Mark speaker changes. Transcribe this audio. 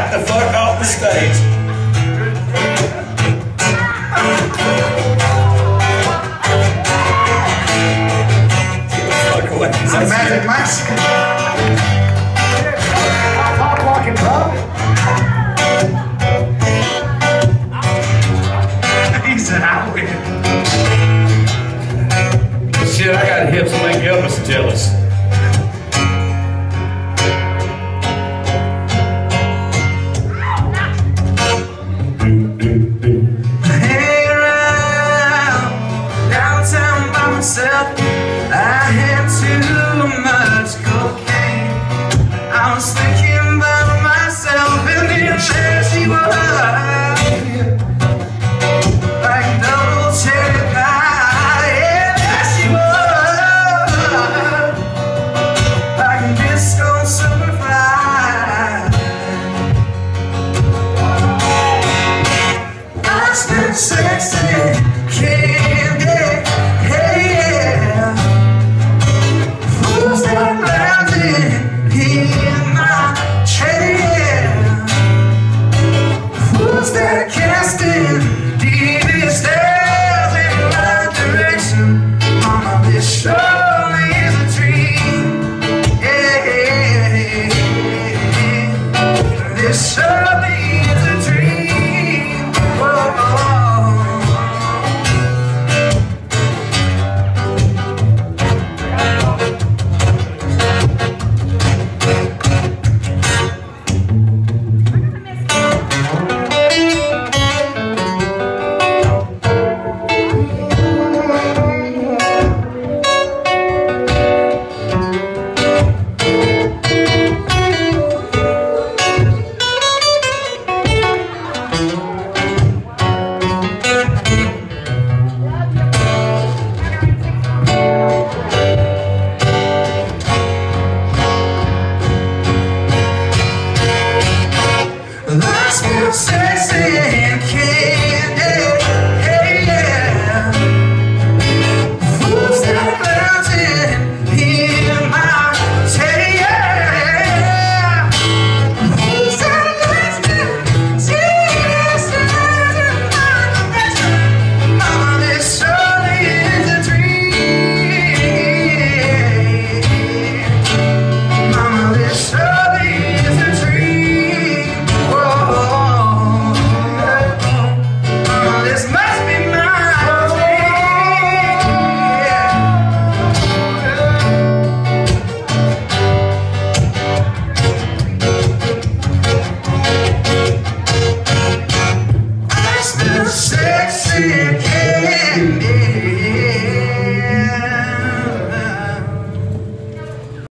Speaker 1: back the fuck off the stage. Fuck away.
Speaker 2: It's a magic mask. Top walking bro. He's an outwit.
Speaker 1: Shit, I got hips that make Elvis jealous.
Speaker 2: Hang around downtown by myself. I had too much cocaine. I was thinking about myself, and then there she was, like double cherry pie. Yeah, there she was, like a disco superfly. I spent sexy candy, hey yeah. Who's that laughing in my chair? Who's that casting deep stares in my direction? Mama, this surely is a dream. Yeah, this